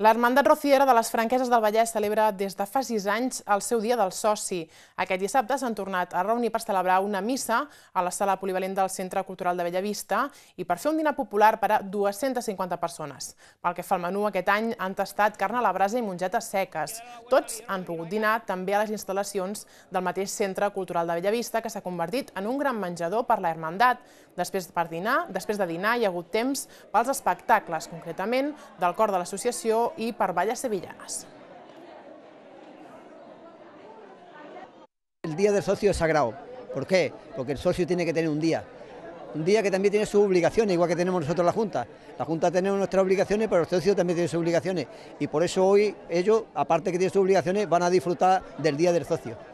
L'Hermandat Rociera de les Franqueses del Vallès celebra des de fa 6 anys el seu Dia del Soci. Aquest dissabte s'han tornat a reunir per celebrar una missa a la sala polivalent del Centre Cultural de Bellavista i per fer un dinar popular per a 250 persones. Pel que fa al menú, aquest any han tastat carn a la brasa i mongetes seques. Tots han pogut dinar també a les instal·lacions del mateix Centre Cultural de Bellavista, que s'ha convertit en un gran menjador per l'Hermandat. Després de dinar hi ha hagut temps pels espectacles, concretament del cor de l'associació y per balles sevillanas. El Día del Socio es sagrado. ¿Por qué? Porque el socio tiene que tener un día que también tiene sus obligaciones, igual que tenemos nosotros la Junta. La Junta tenemos nuestras obligaciones, pero el socio también tiene sus obligaciones. Y por eso hoy ellos, aparte que tienen sus obligaciones, van a disfrutar del Día del Socio.